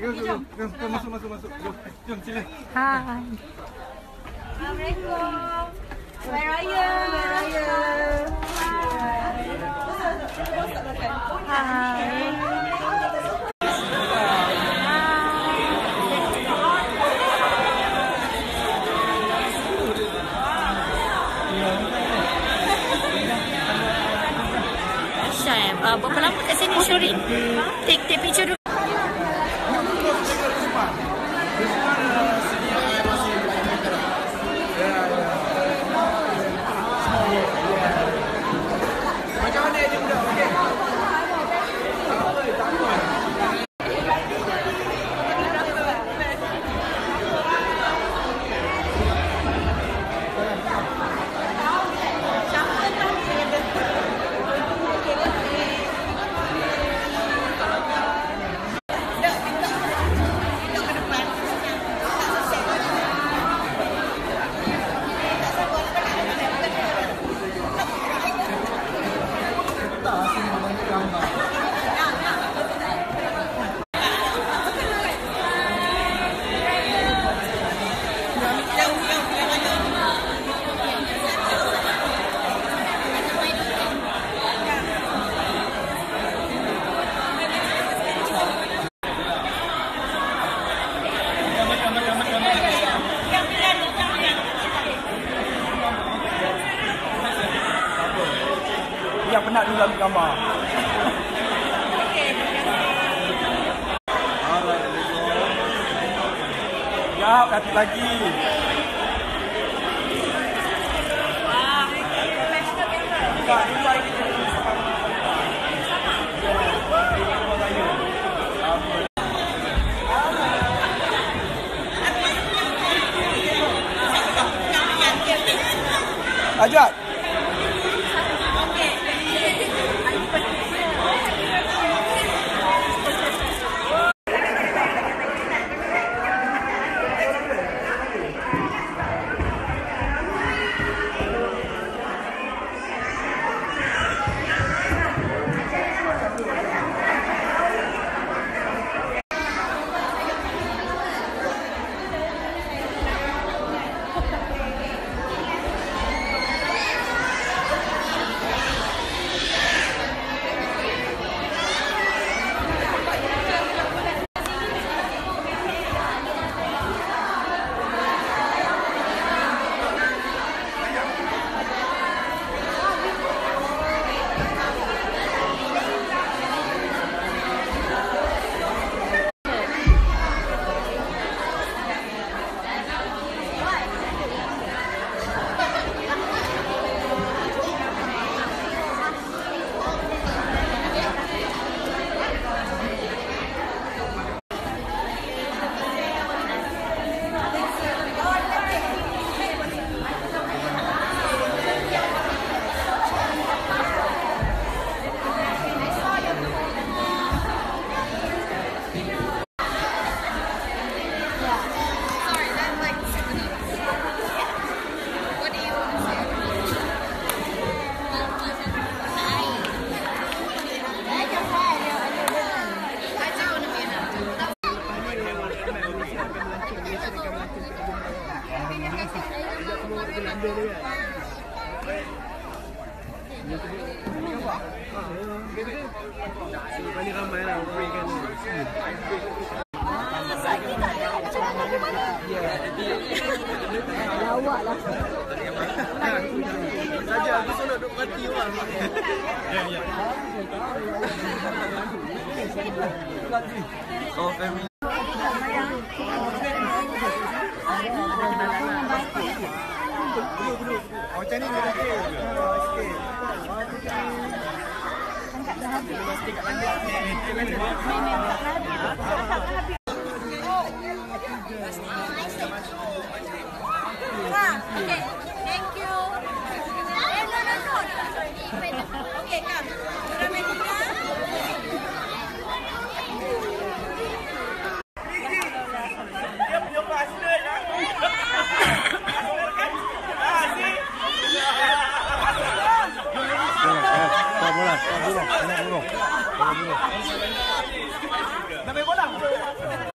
Jom. Masuk. Jom sila. Hai. Assalamualaikum. Selamat Raya. Hai. Berapa lama kat sini syuting? Take picture dulu. Macam mana dia budak? Okey. Yang penat dulu ambil gambar. Ya, satu lagi. Ajak. Paling ramai lah orang kan. Sakit tak ada macam mana di mana? Lawak lah. Saja aku nak duduk mati orang. Ya. Oh, family. Oh, macam ni boleh okey. Sikit. Sikit kat Okay, thank you. No. Okay, come. Nak main bola?